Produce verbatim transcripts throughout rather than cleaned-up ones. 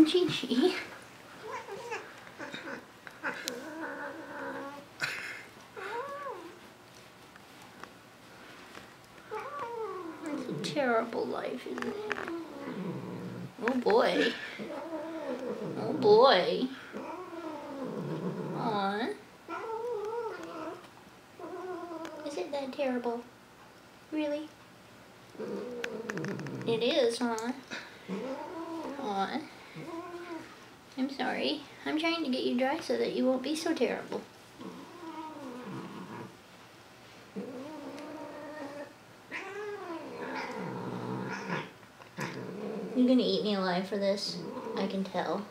Gigi. It's a terrible life, isn't it? Oh boy. Oh boy. Aw. Is it that terrible? Really? It is, huh? Aw. I'm sorry. I'm trying to get you dry so that you won't be so terrible. You're gonna eat me alive for this. I can tell.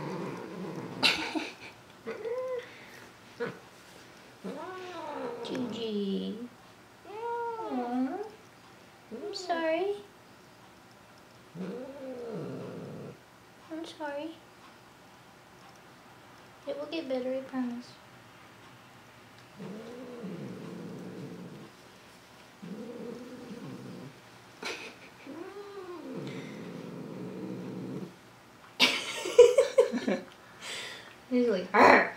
Gigi. Aww. I'm sorry. I'm sorry. It will get better, I promise. He's like, argh!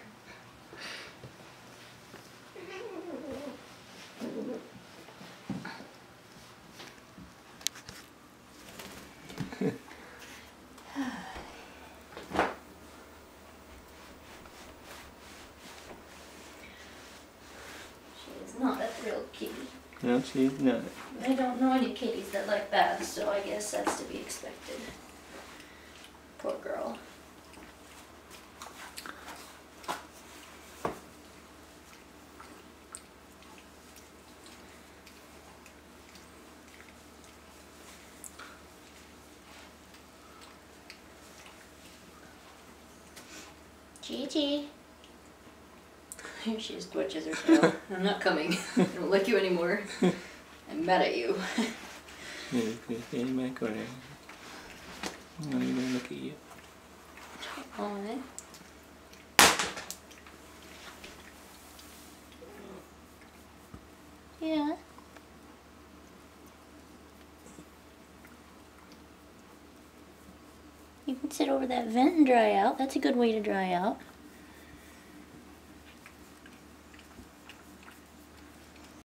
She's not a real kitty. No, she's not. I don't know any kitties that like baths, so I guess that's to be expected. Poor girl. Gigi. Here she just twitches her tail. I'm not coming. I don't like you anymore. I'm mad at you. Get back over there. I'm not even look at you. Aww. Yeah. You can sit over that vent and dry out. That's a good way to dry out.